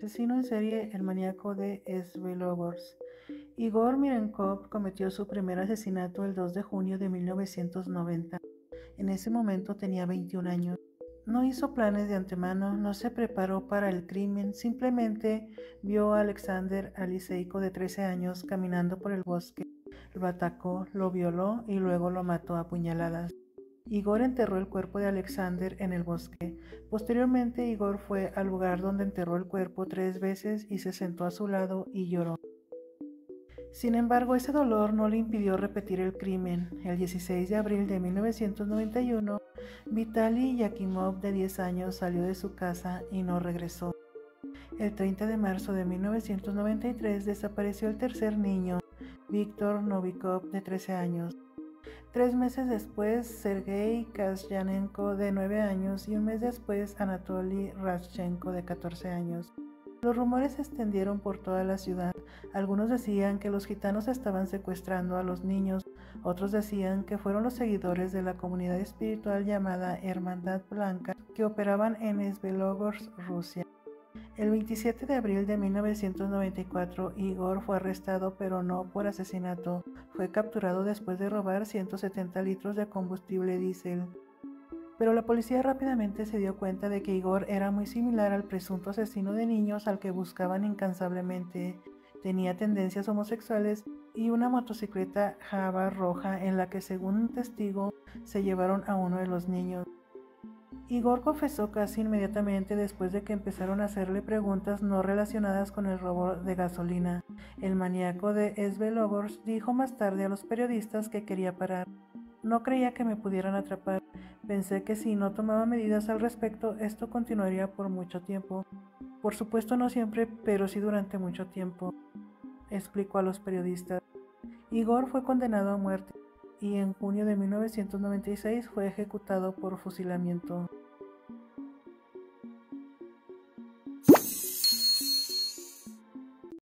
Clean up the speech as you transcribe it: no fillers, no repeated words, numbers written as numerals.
asesino en serie, el maníaco de Svetlogorsk. Igor Mirenkov cometió su primer asesinato el 2 de junio de 1990. En ese momento tenía 21 años. No hizo planes de antemano, no se preparó para el crimen, simplemente vio a Alexander Aliseico de 13 años caminando por el bosque. Lo atacó, lo violó y luego lo mató a puñaladas. Igor enterró el cuerpo de Alexander en el bosque. Posteriormente, Igor fue al lugar donde enterró el cuerpo 3 veces y se sentó a su lado y lloró. Sin embargo, ese dolor no le impidió repetir el crimen. El 16 de abril de 1991, Vitaly Yakimov, de 10 años, salió de su casa y no regresó. El 30 de marzo de 1993 desapareció el tercer niño, Viktor Novikov, de 13 años. 3 meses después, Sergei Kasyanenko, de 9 años, y un mes después, Anatoly Radchenko, de 14 años. Los rumores se extendieron por toda la ciudad. Algunos decían que los gitanos estaban secuestrando a los niños, otros decían que fueron los seguidores de la comunidad espiritual llamada Hermandad Blanca que operaban en Svetlogorsk, Rusia. El 27 de abril de 1994, Igor fue arrestado, pero no por asesinato. Fue capturado después de robar 170 litros de combustible diésel. Pero la policía rápidamente se dio cuenta de que Igor era muy similar al presunto asesino de niños al que buscaban incansablemente. Tenía tendencias homosexuales y una motocicleta Java roja en la que, según un testigo, se llevaron a uno de los niños. Igor confesó casi inmediatamente después de que empezaron a hacerle preguntas no relacionadas con el robo de gasolina. El maníaco de Svetlogorsk dijo más tarde a los periodistas que quería parar. No creía que me pudieran atrapar. Pensé que si no tomaba medidas al respecto, esto continuaría por mucho tiempo. Por supuesto no siempre, pero sí durante mucho tiempo, explicó a los periodistas. Igor fue condenado a muerte y en junio de 1996 fue ejecutado por fusilamiento.